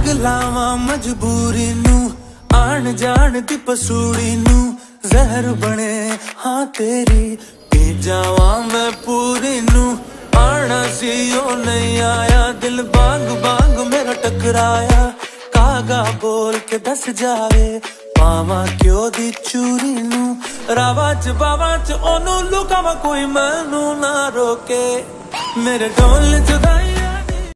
लावा मजबूरी नू आन जान दी पसूड़ी नू जहर बने हाँ तेरी पी जावा मैं पूरी नू आना सी ओ नहीं आया दिल बांग बांग मेरा टकराया कागा बोल के दस जावे पावा क्यों दी चूरी नू रावा च बावा च ओनू लुकावा कोई मैनू ना रोके मेरे ढोल जुदाई